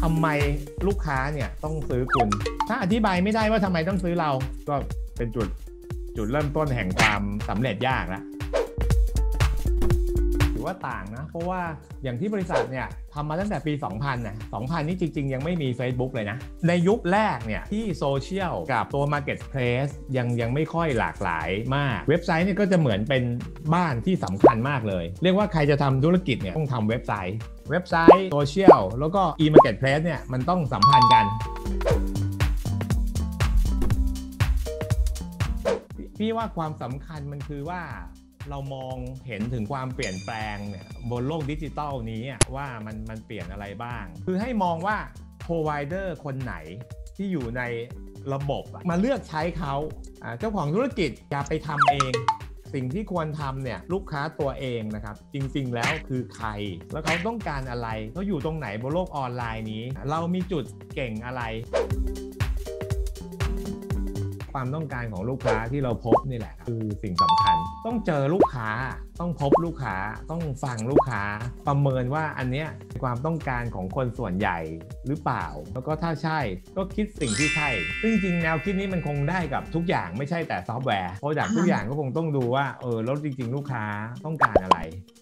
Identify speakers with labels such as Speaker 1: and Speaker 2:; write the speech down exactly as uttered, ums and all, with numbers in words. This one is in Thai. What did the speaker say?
Speaker 1: ทำไมลูกค้าเนี่ยต้องซื้อคุณถ้าอธิบายไม่ได้ว่าทำไมต้องซื้อเราก็เป็นจุดจุดเริ่มต้นแห่งความสำเร็จยากแล้วถือว่าต่างนะเพราะว่าอย่างที่บริษัทเนี่ยทำมาตั้งแต่ปี สองพัน นะ สองพัน นี่จริงๆยังไม่มี Facebook เลยนะในยุคแรกเนี่ยที่โซเชียลกับตัว Marketplace ยังยังไม่ค่อยหลากหลายมากเว็บไซต์เนี่ยก็จะเหมือนเป็นบ้านที่สำคัญมากเลยเรียกว่าใครจะทำธุรกิจเนี่ยต้องทำเว็บไซต์เว็บไซต์โซเชียลแล้วก็ e-marketplace เนี่ยมันต้องสัมพันธ์กันพี่ว่าความสำคัญมันคือว่าเรามองเห็นถึงความเปลี่ยนแปลงเนี่ยบนโลกดิจิทัลนี้ว่ามันมันเปลี่ยนอะไรบ้างคือให้มองว่า provider คนไหนที่อยู่ในระบบมาเลือกใช้เขาเจ้าของธุรกิจอย่าไปทำเองสิ่งที่ควรทำเนี่ยลูกค้าตัวเองนะครับจริงๆแล้วคือใครแล้วเขาต้องการอะไรเขาอยู่ตรงไหนบนโลกออนไลน์นี้เรามีจุดเก่งอะไรความต้องการของลูกค้าที่เราพบนี่แหละคือสิ่งสำคัญต้องเจอลูกค้าต้องพบลูกค้าต้องฟังลูกค้าประเมินว่าอันเนี้ยความต้องการของคนส่วนใหญ่หรือเปล่าแล้วก็ถ้าใช่ก็คิดสิ่งที่ใช่ซึ่งจริงๆแนวคิดนี้มันคงได้กับทุกอย่างไม่ใช่แต่ซอฟต์แวร์เพราะจากทุกอย่างก็คงต้องดูว่าเออแล้วจริงๆลูกค้าต้องการอะไร